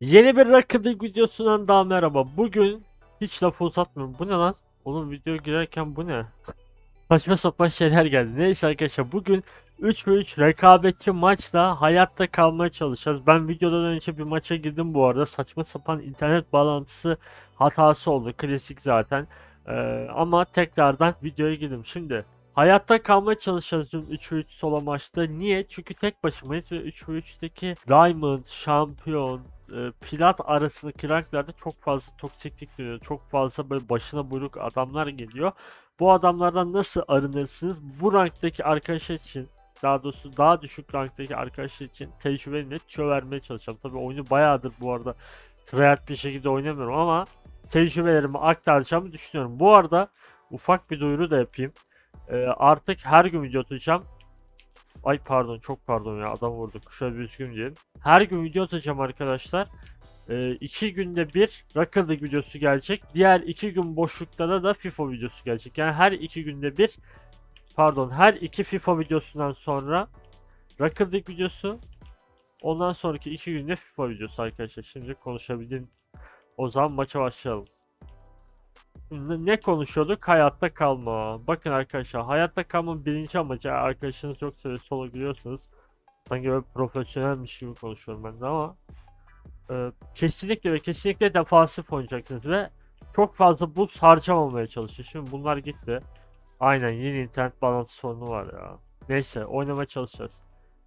Yeni bir Rocket League videosundan daha merhaba. Bugün hiç lafı uzatmıyorum. Bu ne lan? Oğlum video girerken bu ne? Saçma sapan şeyler geldi. Neyse arkadaşlar bugün 3 ve 3 rekabetçi maçla hayatta kalmaya çalışacağız. Ben videodan önce bir maça girdim bu arada. Saçma sapan internet bağlantısı hatası oldu. Klasik zaten. Ama tekrardan videoya girdim. Şimdi hayatta kalmaya çalışacağız dün 3 ve 3 solo maçta. Niye? Çünkü tek başımayız ve 3 ve 3'teki Diamond, Şampiyon, Plat arasındaki ranklerde çok fazla toksiklik dönüyor. Çok fazla böyle başına buyruk adamlar geliyor. Bu adamlardan nasıl arınırsınız? Bu ranktaki arkadaşlar için, daha doğrusu daha düşük ranktaki arkadaşlar için tecrübemle tüyo vermeye çalışacağım. Tabii oyunu bayağıdır bu arada tryhard bir şekilde oynamıyorum ama tecrübelerimi aktaracağımı düşünüyorum. Bu arada ufak bir duyuru da yapayım. Artık her gün video atacağım. Ay pardon, çok pardon ya, adam vurduk. Şöyle bir üzgün diyelim. Her gün video atacağım arkadaşlar. 2 günde bir Rocket League videosu gelecek. Diğer 2 gün boşlukta da FIFA videosu gelecek. Yani her 2 günde bir, pardon, her iki FIFA videosundan sonra Rocket League videosu. Ondan sonraki 2 günde FIFA videosu arkadaşlar. Şimdi konuşabildim. O zaman maça başlayalım. Ne konuşuyorduk? Hayatta kalma. Bakın arkadaşlar, hayatta kalmanın birinci amacı, arkadaşınız yoksa ve solo giriyorsanız, sanki böyle profesyonelmiş gibi konuşuyorum ben de ama kesinlikle ve kesinlikle defansif oynayacaksınız ve çok fazla boost harcamamaya çalışın. Şimdi bunlar gitti. Aynen, yeni internet bağlantı sorunu var ya. Neyse, oynamaya çalışacağız.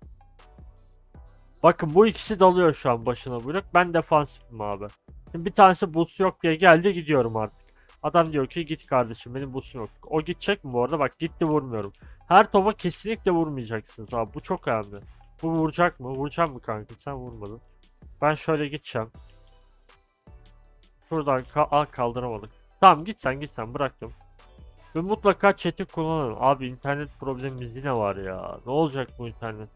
Bakın bu ikisi dalıyor şu an başına bırak. Ben defansifim abi. Şimdi bir tanesi boost yok diye geldi, gidiyorum artık. Adam diyor ki git kardeşim, benim boostum yok. O gidecek mi bu arada? Bak gitti, vurmuyorum. Her topa kesinlikle vurmayacaksınız abi. Bu çok önemli. Bu vuracak mı? Vuracak mı kanka? Sen vurmadın. Ben şöyle gideceğim. Şuradan kaldıramadık. Tamam, git sen bıraktım. Ve mutlaka chat'i kullanın. Abi internet problemimiz yine var ya. Ne olacak bu internet?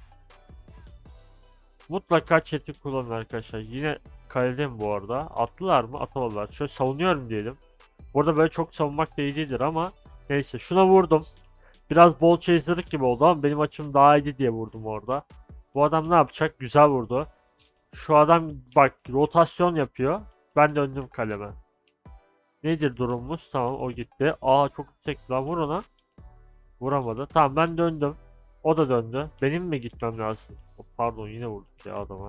Mutlaka chat'i kullanın arkadaşlar. Yine kaledeyim bu arada. Attılar mı? Atamadılar. Şöyle savunuyorum diyelim. Burada böyle çok savunmak da iyi değildir ama neyse, şuna vurdum. Biraz ball chaser'lık gibi oldu ama benim açım daha iyiydi diye vurdum orada. Bu adam ne yapacak? Güzel vurdu. Şu adam bak rotasyon yapıyor. Ben döndüm kaleme. Nedir durumumuz? Tamam, o gitti. Aa, çok yüksek lan, vur ona. Vuramadı. Tamam, ben döndüm. O da döndü. Benim mi gitmem lazım? Pardon, yine vurduk ya adama.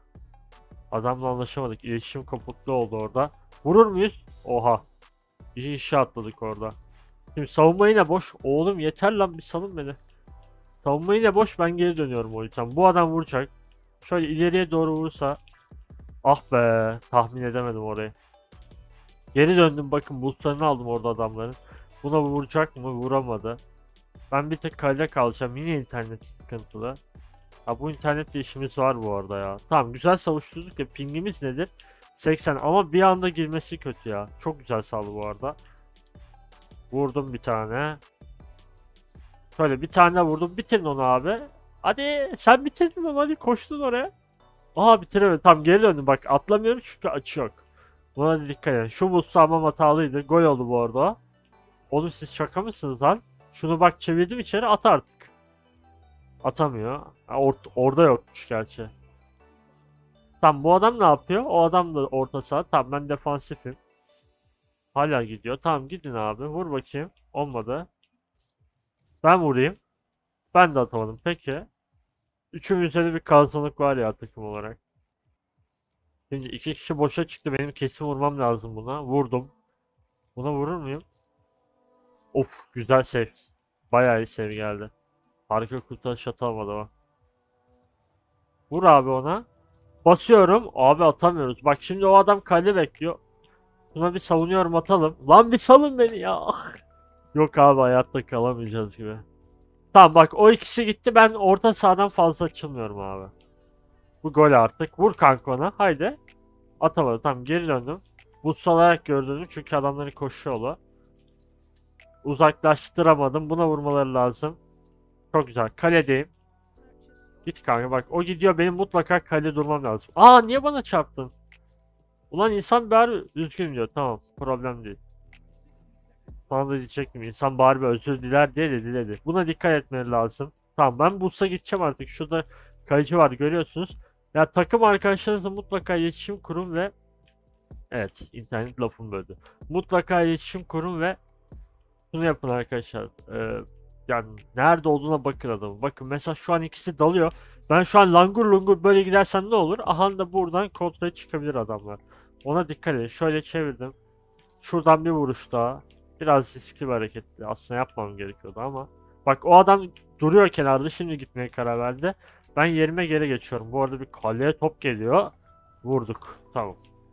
Adamla anlaşamadık. İletişim kopukluğu oldu orada. Vurur muyuz? Oha. İyi işe atladık orada. Şimdi savunma yine boş. Oğlum yeter lan, bir salın beni. Savunma yine boş, ben geri dönüyorum o yüzden. Bu adam vuracak. Şöyle ileriye doğru vurursa. Ah be, tahmin edemedim orayı. Geri döndüm, bakın boostlarını aldım orada adamların. Buna vuracak mı? Vuramadı. Ben bir tek kalede kalacağım. Yine internet sıkıntılı. Ha, bu internetle işimiz var bu arada ya. Tamam, güzel savuşturduk ya. Pingimiz nedir? 80 ama bir anda girmesi kötü ya. Çok güzel saldı bu arada. Vurdum bir tane. Şöyle bir tane vurdum. Bitirin onu abi. Hadi sen bitirdin onu, hadi koştun oraya. Aha, bitiremedim. Tamam, geri döndüm. Bak atlamıyorum çünkü açı yok. Buna da dikkat edin. Şu buz sağmam hatalıydı. Gol oldu bu arada. Oğlum siz şaka mısınız lan? Şunu bak, çevirdim içeri, at artık. Atamıyor. Ha, orada yokmuş gerçi. Tamam, bu adam ne yapıyor? O adam da orta saha. Tamam, ben defansifim. Hala gidiyor. Tamam, gidin abi. Vur bakayım. Olmadı. Ben vurayım. Ben de atamadım. Peki. Üçümüzde de bir kazanlık var ya takım olarak. Şimdi iki kişi boşa çıktı. Benim kesin vurmam lazım buna. Vurdum. Buna vurur muyum? Of, güzel save. Bayağı iyi save geldi. Harika kurtarış atamadı o. Vur abi ona. Basıyorum. Abi atamıyoruz. Bak şimdi o adam kale bekliyor. Buna bir savunuyorum, atalım. Lan bir salın beni ya. Yok abi, hayatta kalamayacağız gibi. Tamam bak, o ikisi gitti. Ben orta sahadan fazla açılmıyorum abi. Bu gol artık. Vur kanka ona. Haydi. Atamadı. Tamam, geri döndüm. Butsalayarak gördüm çünkü adamların koşu yolu. Uzaklaştıramadım. Buna vurmaları lazım. Çok güzel. Kaledeyim. Git kanka, bak o gidiyor. Benim mutlaka kale durmam lazım. Aa, niye bana çarptın? Ulan insan bari üzgün diyor. Tamam, problem değil. Sana da diyecektim, insan bari bir özür diler diye de diledi. Buna dikkat etmeleri lazım. Tamam, ben Bus'a gideceğim artık. Şurada kaleci var, görüyorsunuz. Ya takım arkadaşlarınızla mutlaka iletişim kurun ve evet, internet lafımı böldü. Mutlaka iletişim kurun ve şunu yapın arkadaşlar. Yani nerede olduğuna bakın adamın. Bakın mesela şu an ikisi dalıyor. Ben şu an langur lungur böyle gidersem ne olur? Aha da buradan kontrole çıkabilir adamlar. Ona dikkat edin. Şöyle çevirdim. Şuradan bir vuruş daha. Biraz riskli bir hareketti. Aslında yapmam gerekiyordu ama. Bak o adam duruyor kenarda. Şimdi gitmeye karar verdi. Ben yerime geri geçiyorum. Bu arada bir kaleye top geliyor. Vurduk. Tamam.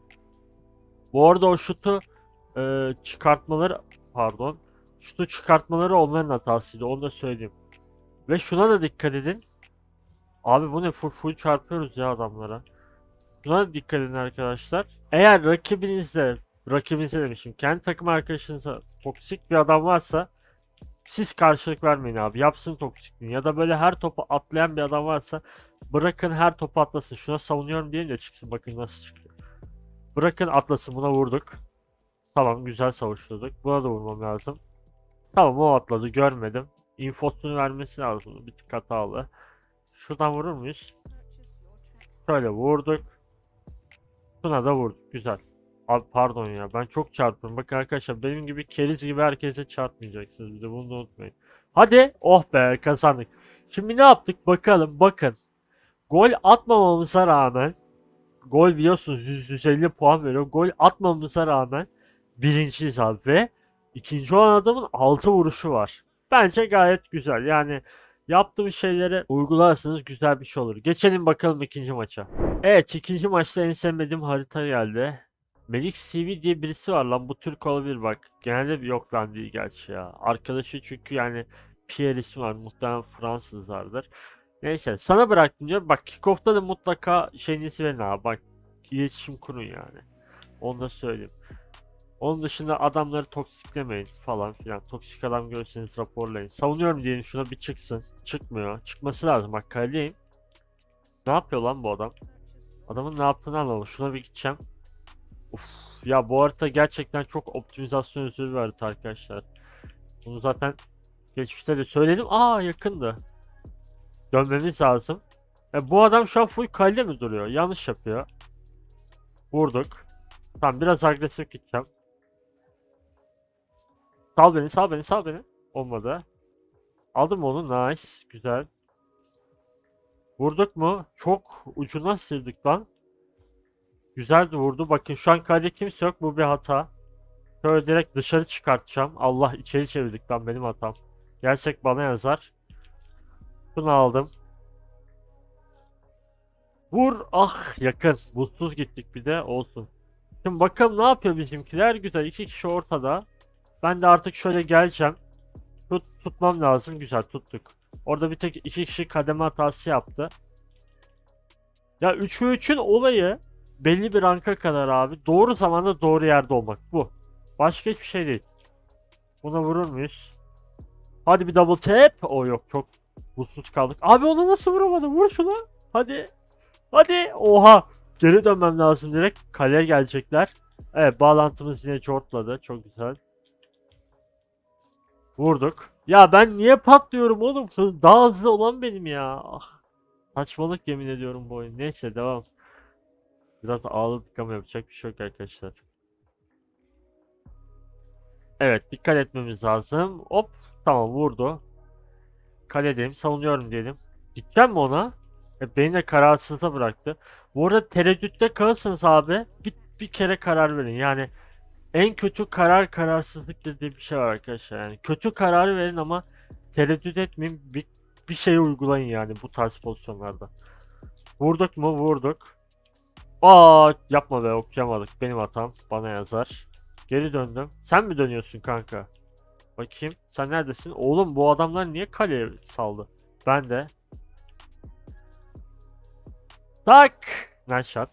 Bu arada o şutu çıkartmaları, pardon. Şutu çıkartmaları onların hatasıydı. Onu da söyleyeyim. Ve şuna da dikkat edin. Abi bu ne, full çarpıyoruz ya adamlara. Şuna da dikkat edin arkadaşlar. Eğer rakibinizde demişim, kendi takım arkadaşınıza toksik bir adam varsa siz karşılık vermeyin abi. Yapsın toksikliğini. Ya da böyle her topu atlayan bir adam varsa bırakın her topu atlasın. Şuna savunuyorum diye de çıksın. Bakın nasıl çıkıyor. Bırakın atlasın. Buna vurduk. Tamam, güzel savuşturduk. Buna da vurmam lazım. Tamam, o atladı, görmedim. İnfosunu vermesi lazım. Bir tık hatalı. Şuradan vurur muyuz? Şöyle vurduk. Şuna da vurduk. Güzel. Abi pardon ya, ben çok çarpıyorum. Bakın arkadaşlar, benim gibi keriz gibi herkese çarpmayacaksınız. Bir de bunu da unutmayın. Hadi, oh be, kazandık. Şimdi ne yaptık bakalım, bakın. Gol atmamamıza rağmen, gol biliyorsunuz 150 puan veriyor. Gol atmamamıza rağmen birinciyiz abi ve ikinci olan adamın 6 vuruşu var. Bence gayet güzel. Yani yaptığım şeyleri uygularsanız güzel bir şey olur. Geçelim bakalım ikinci maça. Evet, ikinci maçta en sevmediğim harita geldi. Melik CV diye birisi var lan, bu Türk olabilir bak. Genelde bir, yok lan, değil gerçi ya. Arkadaşı çünkü yani Pierre ismi var, muhtemelen Fransızlardır. Neyse, sana bıraktım diyor. Bak kickoff'ta da mutlaka şeyinizi verin abi. Bak, iletişim kurun yani. Onu da söyleyeyim. Onun dışında adamları toksiklemeyin falan filan. Toksik adam görürseniz raporlayın. Savunuyorum diyelim, şuna bir çıksın. Çıkmıyor. Çıkması lazım. Bak kaledeyim. Ne yapıyor lan bu adam? Adamın ne yaptığını anlamadım. Şuna bir gideceğim. Uf. Ya bu harita gerçekten çok optimizasyon üzeri bir harita arkadaşlar. Bunu zaten geçmişte de söyledim. Aa, yakındı. Dönmemiz lazım. Bu adam şu an full kalede mi duruyor? Yanlış yapıyor. Vurduk. Tamam, biraz agresif gideceğim. Sal beni, sal beni, sal beni. Olmadı. Aldım onu. Nice. Güzel. Vurduk mu? Çok ucuna sıyırdık lan. Güzeldi, vurdu. Bakın şu an kalede kimse yok. Bu bir hata. Şöyle direkt dışarı çıkartacağım. Allah, içeri çevirdik lan, benim hatam. Gelsek bana yazar. Bunu aldım. Vur. Ah, yakın. Buzsuz gittik bir de, olsun. Şimdi bakalım ne yapıyor bizimkiler. Güzel. İki kişi ortada. Ben de artık şöyle geleceğim. Tutmam lazım. Güzel, tuttuk. Orada bir tek iki kişi kademe hatası yaptı. Ya 3'ü 3'ün olayı belli bir ranka kadar abi. Doğru zamanda doğru yerde olmak. Bu. Başka hiçbir şey değil. Buna vurur muyuz? Hadi bir double tap. O yok, çok buzsuz kaldık. Abi onu nasıl vuramadım? Vur şunu. Hadi. Hadi. Oha. Geri dönmem lazım direkt. Kaleye gelecekler. Evet, bağlantımız yine çortladı. Çok güzel. Vurduk. Ya ben niye patlıyorum oğlum? Daha hızlı olan benim ya. Ah, saçmalık, yemin ediyorum bu oyun. Neyse, devam. Biraz ağladık ama yapacak bir şey yok arkadaşlar. Evet, dikkat etmemiz lazım. Hop, tamam, vurdu. Kaledeyim, savunuyorum diyelim. Gideceğim mi ona? Beni de kararsızda bıraktı. Bu arada tereddütte kalırsınız abi. Bir kere karar verin. Yani en kötü karar kararsızlık dediği bir şey var arkadaşlar. Yani kötü kararı verin ama tereddüt etmeyin. Bir şey uygulayın yani bu tarz pozisyonlarda. Vurduk mu? Vurduk. Aa, yapma be, okuyamadık. Benim hatam. Bana yazar. Geri döndüm. Sen mi dönüyorsun kanka? Bakayım. Sen neredesin? Oğlum bu adamlar niye kaleye saldı? Ben de. Tak. Nice shot.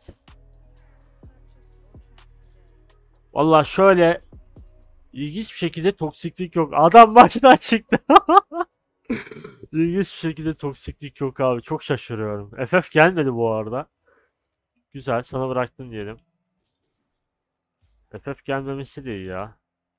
Valla şöyle ilginç bir şekilde toksiklik yok. Adam maçtan çıktı. İlginç bir şekilde toksiklik yok abi. Çok şaşırıyorum. FF gelmedi bu arada. Güzel, sana bıraktım diyelim. FF gelmemesi değil ya.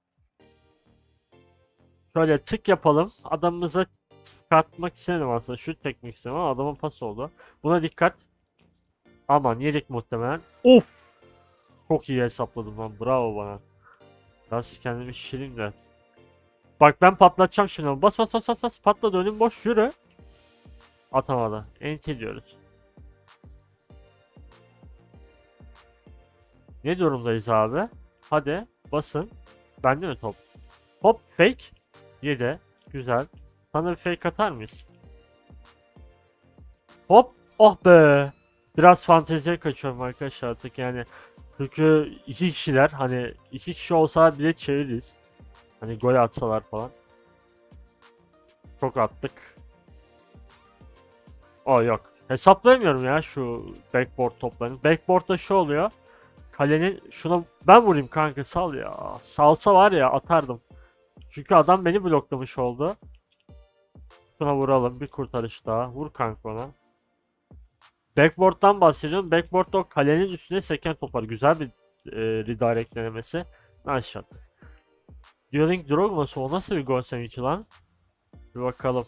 Şöyle tık yapalım. Adamımıza çıkartmak istemedim aslında. Şut çekmek istedim ama adamın pas oldu. Buna dikkat. Aman yedik muhtemelen. Of! Çok iyi hesapladım lan. Bravo bana. Biraz kendimi şişireyim de. Bak ben patlatacağım şimdi. Bas bas bas bas bas. Patladı, önüm boş, yürü. Atamadı. Enti diyoruz. Ne durumdayız abi? Hadi basın. Bende mi top? Hop fake. Yedi. Güzel. Sana bir fake atar mıyız? Hop. Oh be. Biraz fanteziye kaçıyorum arkadaşlar artık yani. Çünkü iki kişiler, hani iki kişi olsa bile çeviririz. Hani gol atsalar falan. Çok attık. O yok. Hesaplayamıyorum ya şu backboard toplarını. Backboard'da şu oluyor. Kalenin şuna ben vurayım kanka, sal ya. Salsa var ya atardım. Çünkü adam beni bloklamış oldu. Şuna vuralım, bir kurtarış daha. Vur kanka ona. Backboard'dan bahsediyorum. Backboard'da o kalenin üstüne seken topar. Güzel bir redirect denemesi. Nice shot. Dioling Drogba'sı, o nasıl bir gol sevinci lan? Bir bakalım.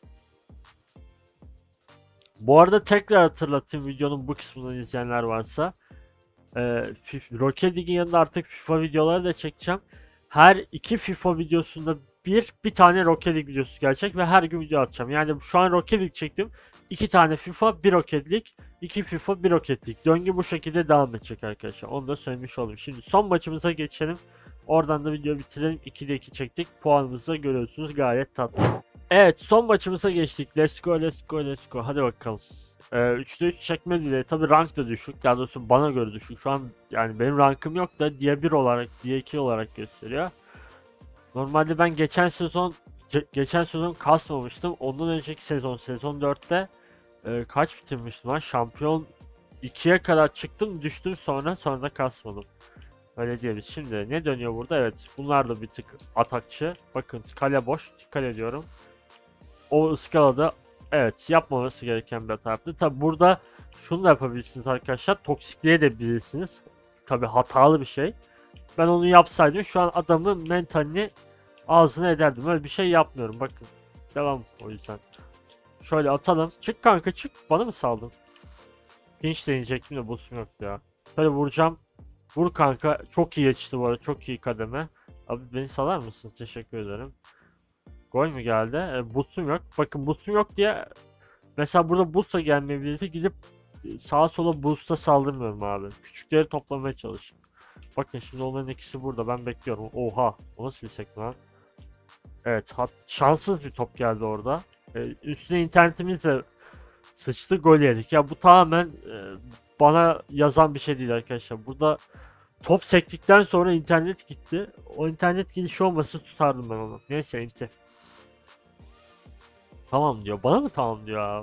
Bu arada tekrar hatırlatayım, videonun bu kısmından izleyenler varsa. Rocket League'in yanında artık FIFA videoları da çekeceğim. Her iki FIFA videosunda bir tane Rocket League videosu gelecek ve her gün video atacağım. Yani şu an Rocket League çektim. 2 tane FIFA, bir Rocket League, 2 FIFA, bir Rocket League. Döngü bu şekilde devam edecek arkadaşlar. Onu da söylemiş olayım. Şimdi son maçımıza geçelim. Oradan da video bitirelim. 2'de 2 çektik. Puanımızı da görüyorsunuz, gayet tatlı. Evet, son maçımıza geçtik. Let's go, let's go, let's go. Hadi bakalım. 3'te 3 çekme diye tabi rank da düşük. Daha doğrusu bana göre düşük. Şu an yani benim rankım yok da diye 1 olarak, diye 2 olarak gösteriyor. Normalde ben geçen sezon kasmamıştım. Ondan önceki sezon 4'te kaç bitirmiştim lan? Şampiyon 2'ye kadar çıktım, düştüm, sonra da kasmadım. Öyle diyebiliriz. Şimdi ne dönüyor burada? Evet, bunlar da bir tık atakçı. Bakın kale boş. Dikkat ediyorum. O ıskalada, evet, yapmaması gereken bir hata. Tabi burada şunu da yapabilirsiniz arkadaşlar. Toksikliğe de bilirsiniz. Tabi hatalı bir şey. Ben onu yapsaydım şu an adamın mentalini ağzına ederdim. Öyle bir şey yapmıyorum. Bakın. Devam o yüzden. Şöyle atalım. Çık kanka çık. Bana mı saldın? Pinch deneyecektim de boss'um yoktu ya. Şöyle vuracağım. Vur kanka. Çok iyi yetişti bu arada. Çok iyi kademe. Abi beni salar mısın? Teşekkür ederim. Gol mü geldi? Boost'um yok. Bakın boost'um yok diye mesela burada boost'a gelmeyebilirdi. Gidip sağa sola boost'a saldırmıyorum abi. Küçükleri toplamaya çalışıyorum. Bakın şimdi onların ikisi burada. Ben bekliyorum. Oha. O nasıl bir sekme lan? Evet. Şanssız bir top geldi orada. Üstüne internetimiz de sıçtı. Gol yedik. Ya bu tamamen bana yazan bir şey değil arkadaşlar. Burada top sektikten sonra internet gitti. O internet gidişi olması tutardım ben onu. Neyse enti. Tamam diyor. Bana mı tamam diyor abi?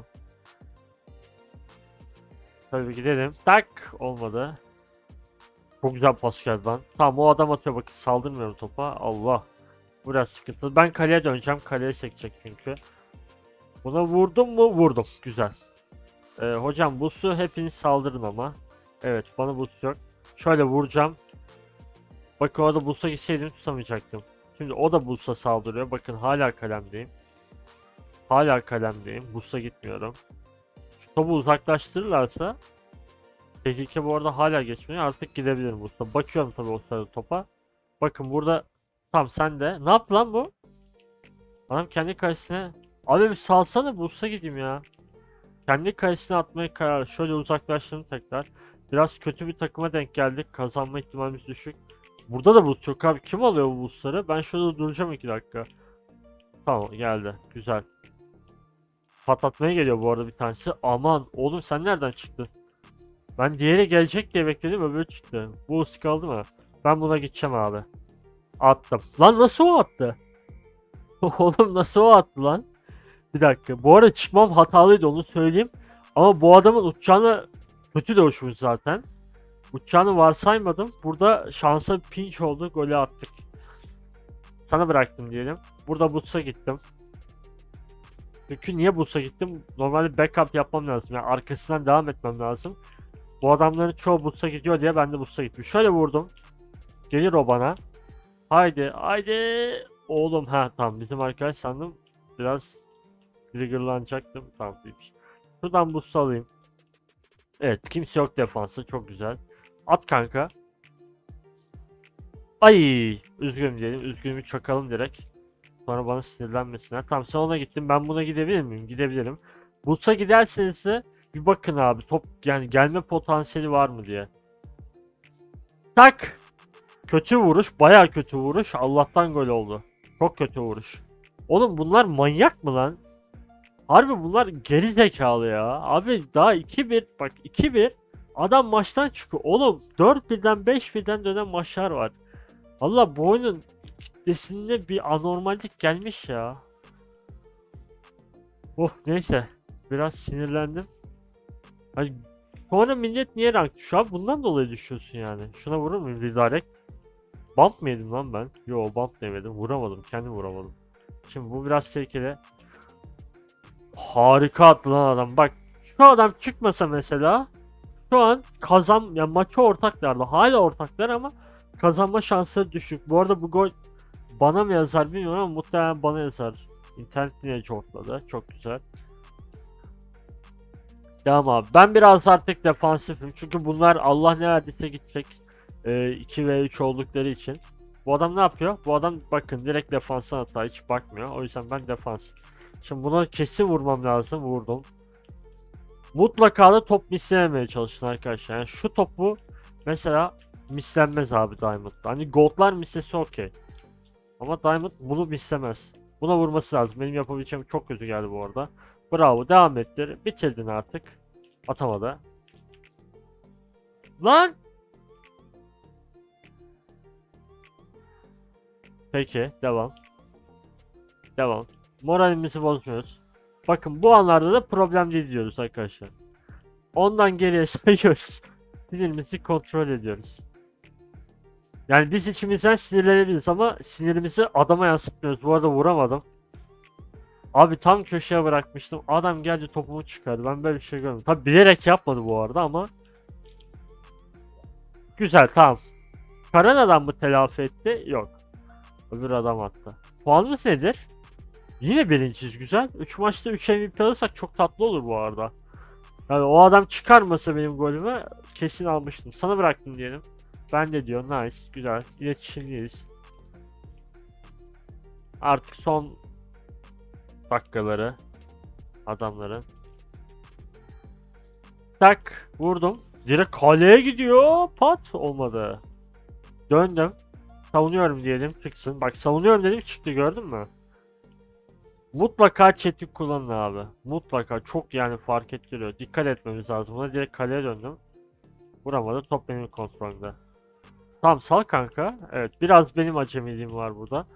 Tabii gidelim. Tak olmadı. Çok güzel pas geldi lan. Tamam, o adam atıyor, bakın saldırmıyorum topa. Allah. Biraz sıkıntılı. Ben kaleye döneceğim. Kaleye sekecek çünkü. Buna vurdum mu? Vurdum. Güzel. Hocam bu su, hepiniz saldırın ama. Evet, bana bu su yok. Şöyle vuracağım. Bakın orada bulsa gitseydim tutamayacaktım. Şimdi o da bulsa saldırıyor. Bakın hala kalemdeyim. Hala kalemdeyim. Bulsa gitmiyorum. Şu topu uzaklaştırırlarsa tehlike bu arada hala geçmiyor. Artık gidebilirim burada. Bakıyorum tabii o sırada topa. Bakın burada tam sen de. Ne yaptı lan bu? Adam kendi kalesine. Abi bir salsana, bulsa gideyim ya. Kendi kalesine atmaya karar. Şöyle uzaklaştım tekrar. Biraz kötü bir takıma denk geldik. Kazanma ihtimalimiz düşük. Burada da buz yok abi. Kim alıyor bu buzları? Ben şurada duracağım 2 dakika. Tamam, geldi. Güzel. Patlatmaya geliyor bu arada bir tanesi. Aman oğlum, sen nereden çıktın? Ben diğeri gelecek diye bekledim, öbürü çıktı. Bu ıskaldı mı? Ben buna gideceğim abi. Attım. Lan nasıl o attı? Oğlum nasıl o attı lan? Bir dakika. Bu arada çıkmam hatalıydı, onu söyleyeyim. Ama bu adamın uçacağını kötü de uçmuş zaten. Uçacağını varsaymadım. Burada şansa pinch oldu. Golü attık. Sana bıraktım diyelim. Burada Buts'a gittim. Çünkü niye Buts'a gittim? Normalde backup yapmam lazım. Yani arkasından devam etmem lazım. Bu adamların çoğu Buts'a gidiyor diye ben de Buts'a gittim. Şöyle vurdum. Gelir o bana. Haydi haydi. Oğlum, ha tamam, bizim arkadaş sandım. Biraz triggerlanacaktım. Tamam değilmiş. Şuradan Buts'u alayım. Evet, kimse yok defansı, çok güzel. At kanka. Ay, üzgünüm diyelim. Üzgünümü çakalım direkt. Sonra bana sinirlenmesinler. Tamam, sen ona gittin. Ben buna gidebilir miyim? Gidebilirim. Buts'a giderseniz de bir bakın abi. Top yani gelme potansiyeli var mı diye. Tak. Kötü vuruş. Baya kötü vuruş. Allah'tan gol oldu. Çok kötü vuruş. Oğlum bunlar manyak mı lan? Harbi bunlar geri zekalı ya. Abi daha 2-1, bak 2-1. Adam maçtan çıkıyor. Oğlum 4-1'den 5-1'den dönen maçlar var. Allah, bu oyunun kitlesinde bir anormallik gelmiş ya. Oh, neyse. Biraz sinirlendim. Hani sonra millet niye rank düşüyor abi? Bundan dolayı düşüyorsun yani. Şuna vurur muyum redirect? Bump mı yedim lan ben? Yo, bump demedim. Vuramadım. Kendim vuramadım. Şimdi bu biraz tehlikeli. Harika attı lan adam. Bak, şu adam çıkmasa mesela şu an ya maçı ortaklardı. Hala ortaklar ama kazanma şansları düşük. Bu arada bu gol bana mı yazar bilmiyorum ama muhtemelen bana yazar. İnternet yine cortladı. Çok güzel. Devam abi. Ben biraz artık defansifim. Çünkü bunlar Allah ne verdiyse gidecek. 2 ve 3 oldukları için. Bu adam ne yapıyor? Bu adam bakın direkt defansa hatta hiç bakmıyor. O yüzden ben defans. Şimdi buna kesin vurmam lazım. Vurdum. Mutlaka da top mislememeye çalışın arkadaşlar. Yani şu topu mesela mislenmez abi Diamond'da. Hani Gold'lar mislesi okey. Ama Diamond bunu mislemez. Buna vurması lazım. Benim yapabileceğim çok kötü geldi bu arada. Bravo, devam ettir. Bitirdin artık. Atamadı. Lan! Peki, devam. Devam. Moralimizi bozmuyoruz. Bakın bu anlarda da problem değil diyoruz arkadaşlar. Ondan geriye sayıyoruz. Sinirimizi kontrol ediyoruz. Yani biz içimizden sinirlenebiliriz ama sinirimizi adama yansıtmıyoruz. Bu arada vuramadım. Abi tam köşeye bırakmıştım. Adam geldi topumu çıkardı. Ben böyle bir şey görmedim. Tabi bilerek yapmadı bu arada ama. Güzel, tamam. Karan adam mı telafi etti? Yok. Öbür adam attı. Puanımız nedir? Yine birinciyiz, güzel. 3 maçta 3 MVP alırsak çok tatlı olur bu arada. Yani o adam çıkarmasa benim golümü kesin almıştım. Sana bıraktım diyelim. Ben de diyor nice, güzel. İletişimliyiz. Artık son dakikaları adamların. Tak, vurdum. Direkt kaleye gidiyor. Pat, olmadı. Döndüm. Savunuyorum diyelim, çıksın. Bak, savunuyorum dedim, çıktı, gördün mü? Mutlaka chat'i kullanın abi. Mutlaka, çok yani fark ettiriyor. Dikkat etmemiz lazım. Buna direkt kaleye döndüm. Vuramadı. Top benim kontrolümde. Tamam, sal kanka. Evet, biraz benim acemiliğim var burada.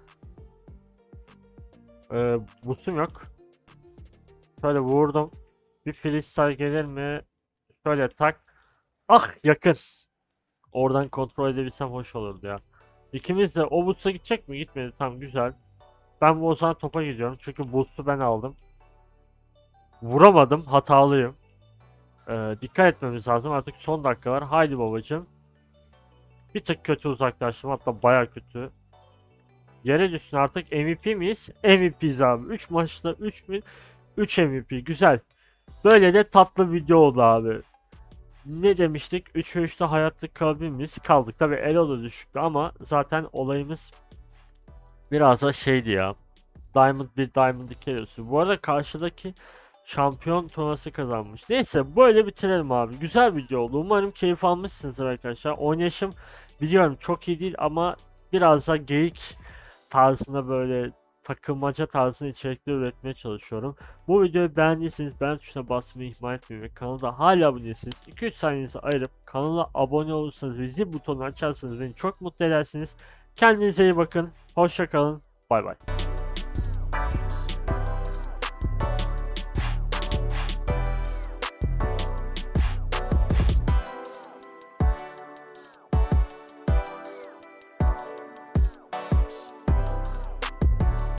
Boostum yok. Şöyle vurdum. Bir freestyle gelir mi? Şöyle tak. Ah, yakın. Oradan kontrol edebilsem hoş olurdu ya. İkimiz de o boost'a gidecek mi? Gitmedi. Tamam, güzel. Ben bu o zaman topa gidiyorum. Çünkü boost'u ben aldım. Vuramadım. Hatalıyım. Dikkat etmemiz lazım. Artık son dakikalar. Haydi babacım. Bir tık kötü uzaklaştım. Hatta baya kötü. Yere düşsün artık. MVP miyiz? MVP'yiz abi. 3 maçta 3 MVP. Güzel. Böyle de tatlı video oldu abi. Ne demiştik? 3'e 3'te hayatta kalabilir kaldık. Tabi elo da düşüktü ama zaten olayımız biraz da şeydi ya. Diamond 1, Diamond 2 elosu. Bu arada karşıdaki şampiyon turnuvası kazanmış. Neyse, böyle bitirelim abi. Güzel video oldu. Umarım keyif almışsınızdır arkadaşlar. Oynayışım biliyorum çok iyi değil ama biraz da geyik tarzında, böyle takılmaca tarzında içerikler üretmeye çalışıyorum. Bu videoyu beğendiyseniz beğen tuşuna basmayı ihmal etmeyin ve kanalda hala abone değilseniz 2-3 saniyenizi ayırıp kanala abone olursanız ve zil butonunu açarsanız beni çok mutlu edersiniz. Kendinize iyi bakın. Hoşça kalın. Bay bay.